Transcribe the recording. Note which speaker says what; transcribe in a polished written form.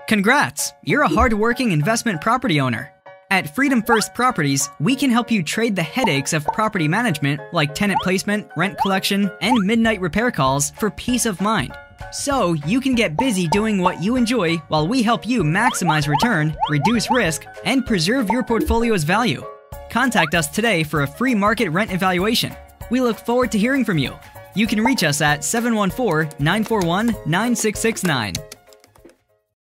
Speaker 1: Congrats! You're a hard-working investment property owner. At Freedom First Properties, we can help you trade the headaches of property management like tenant placement, rent collection, and midnight repair calls for peace of mind. So you can get busy doing what you enjoy while we help you maximize return, reduce risk, and preserve your portfolio's value. Contact us today for a free market rent evaluation. We look forward to hearing from you. You can reach us at 714-941-9669.